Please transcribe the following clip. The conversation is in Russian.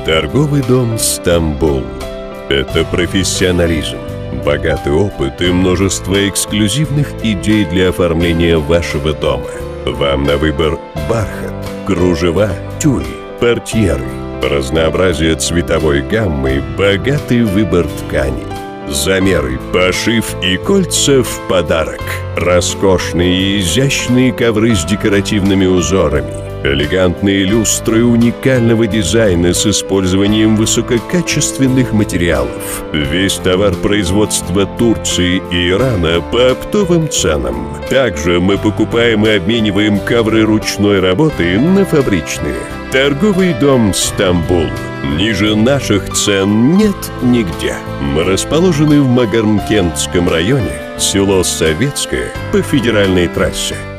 Торговый дом «Стамбул» – это профессионализм, богатый опыт и множество эксклюзивных идей для оформления вашего дома. Вам на выбор бархат, кружева, тюль, портьеры, разнообразие цветовой гаммы, богатый выбор тканей. Замеры, пошив и кольца в подарок. Роскошные и изящные ковры с декоративными узорами. Элегантные люстры уникального дизайна с использованием высококачественных материалов. Весь товар производства Турции и Ирана по оптовым ценам. Также мы покупаем и обмениваем ковры ручной работы на фабричные. Торговый дом «Стамбул». Ниже наших цен нет нигде. Мы расположены в Магармкентском районе, село Советское, по федеральной трассе.